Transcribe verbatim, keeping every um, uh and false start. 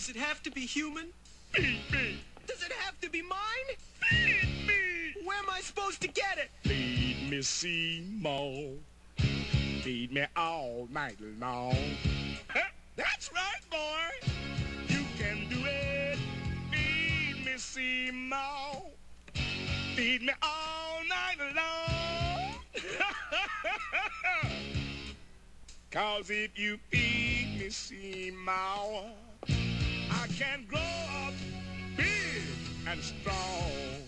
Does it have to be human? Feed me. Does it have to be mine? Feed me. Where am I supposed to get it? Feed me, Seymour. Feed me all night long. That's right, boy. You can do it. Feed me, Seymour. Feed me all night long. 'Cause if you feed me, Seymour, I can grow up big and strong.